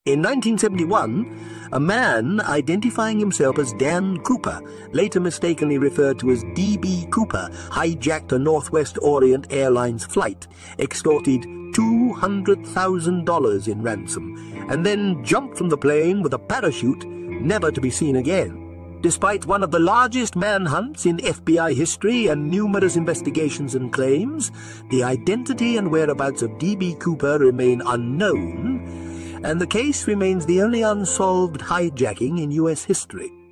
In 1971, a man identifying himself as Dan Cooper, later mistakenly referred to as D.B. Cooper, hijacked a Northwest Orient Airlines flight, extorted $200,000 in ransom, and then jumped from the plane with a parachute, never to be seen again. Despite one of the largest manhunts in FBI history and numerous investigations and claims, the identity and whereabouts of D.B. Cooper remain unknown, and the case remains the only unsolved hijacking in U.S. history.